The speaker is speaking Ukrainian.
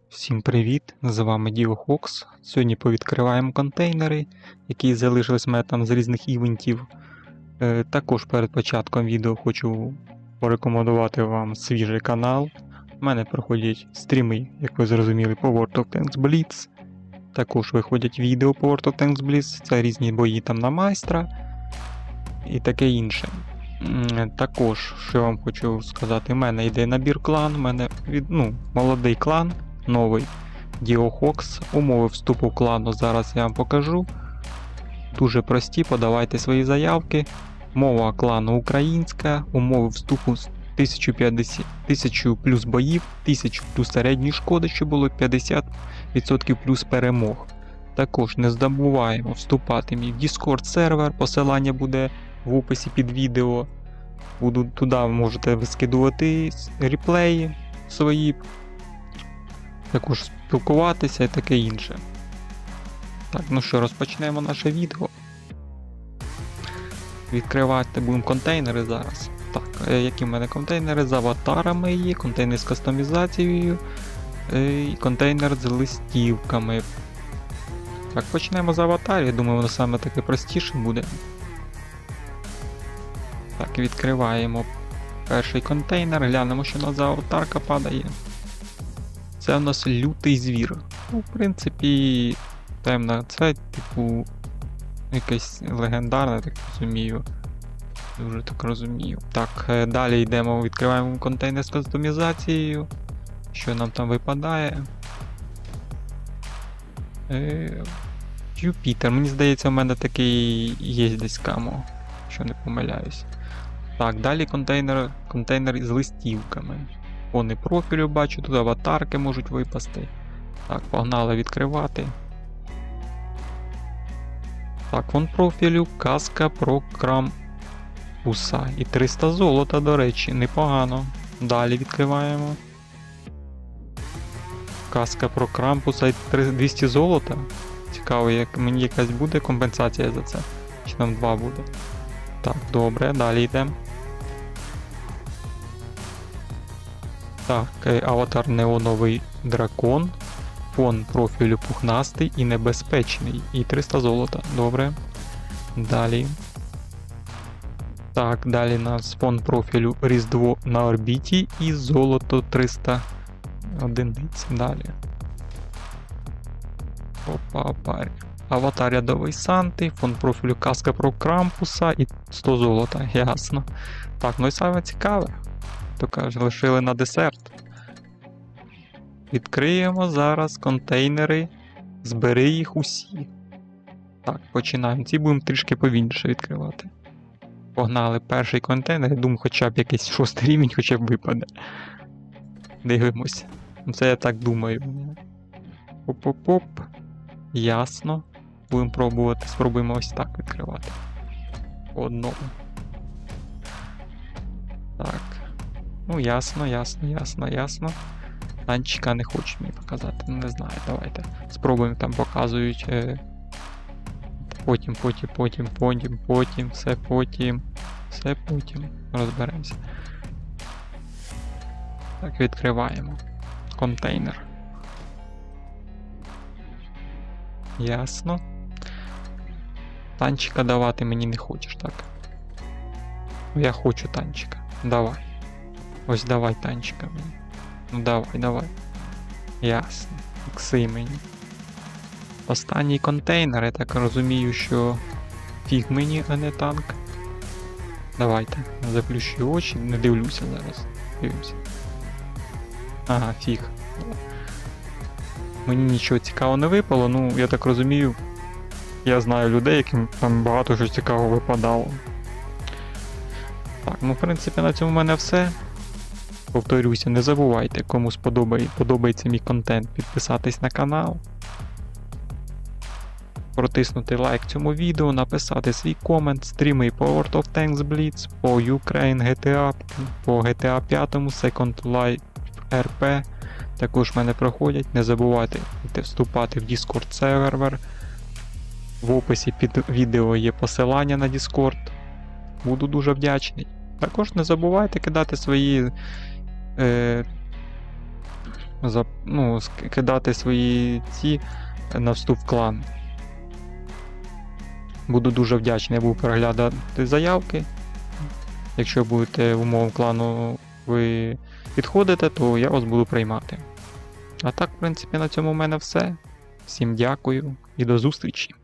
Всім привіт! З вами DioHox. Сьогодні повідкриваємо контейнери, які залишились в мене там з різних івентів. Також перед початком відео хочу порекомендувати вам свіжий канал. У мене проходять стріми, як ви зрозуміли, по World of Tanks Blitz. Також виходять відео по World of Tanks Blitz, це різні бої там на майстра і таке інше. Також, що я вам хочу сказати, в мене йде набір клан, у мене молодий клан. Новий DioHox. Умови вступу в клану зараз я вам покажу. Дуже прості, подавайте свої заявки. Мова клану українська, умови вступу 1000 плюс боїв, 1000 плюс середньої шкоди, що було 50% плюс перемог. Також не забуваємо вступати в Discord сервер, посилання буде в описі під відео. Туди можете скидувати реплеї свої. Також спілкуватися і таке інше. Так, ну що, розпочнемо наше відео. Відкривати будемо контейнери зараз. Так, які в мене контейнери з аватарами є, контейнер з кастомізацією, і контейнер з листівками. Так, почнемо з аватарів, я думаю, воно саме таке простіше буде. Так, відкриваємо перший контейнер, глянемо, що у нас за аватарка падає. Це у нас лютий звір. Ну, в принципі, темна, це, типу, якесь легендарне, так розумію. Дуже так розумію. Так, далі йдемо, відкриваємо контейнер з кастомізацією. Що нам там випадає? Юпітер. Мені здається, в мене такий є десь камо, якщо не помиляюсь. Так, далі контейнер з листівками. Фони профілю бачу, тут аватарки можуть випасти. Так, погнали відкривати. Так, фон профілю, каска про Крампуса. І 300 золота, до речі, непогано. Далі відкриваємо. Каска про Крампуса і 200 золота. Цікаво, як мені якась буде компенсація за це. Чи нам 2 буде. Так, добре, далі йдемо. Так, аватар неоновий дракон, фон профілю пухнастий і небезпечний. І 300 золота. Добре. Далі. Так, далі у нас фон профілю Різдво на орбіті і золото 300 одиниць. Далі. Опа. Аватар рядовий Санти, фон профілю каска про Крампуса і 100 золота. Ясно. Так, ну і саме цікаве. То каже, лишили на десерт. Відкриємо зараз контейнери, збери їх усі. Так, починаємо. Ці будемо трішки повільніше відкривати. Погнали перший контейнер, я думаю, хоча б якийсь 6 рівень хоча б випаде. Дивимося. Це я так думаю. Оп-оп-оп. Ясно. Будемо пробувати, спробуємо ось так відкривати. По одному. Так. Ну, ясно. Танчика не хочуть мені показати, ну не знаю, давайте. Спробуємо, там показують. Потім, все потім. Розберемося. Так, відкриваємо. Контейнер. Ясно. Танчика давати мені не хочеш, так? Я хочу танчика. Давай. Ось давай танчика мені. Ну давай. Ясно. Ікси мені. Останній контейнер, я так розумію, що фіг мені, а не танк. Давайте. Заплющу очі, не дивлюся зараз. Дивимося. Ага, фіг. Мені нічого цікавого не випало, ну я так розумію. Я знаю людей, яким там багато що цікавого випадало. Так, ну в принципі на цьому в мене все. Повторюся, не забувайте, кому подобається мій контент, підписатись на канал, протиснути лайк цьому відео, написати свій комент, стріми по World of Tanks Blitz, по Ukraine GTA, по GTA 5, Second Life RP, також в мене проходять. Не забувайте вступати в Discord сервер. В описі під відео є посилання на Discord. Буду дуже вдячний. Також не забувайте кидати свої кидати свої ці на вступ в клан. Буду дуже вдячний, я буду переглядати заявки. Якщо будете умовам клану ви підходите, то я вас буду приймати. А так, в принципі, на цьому в мене все. Всім дякую і до зустрічі!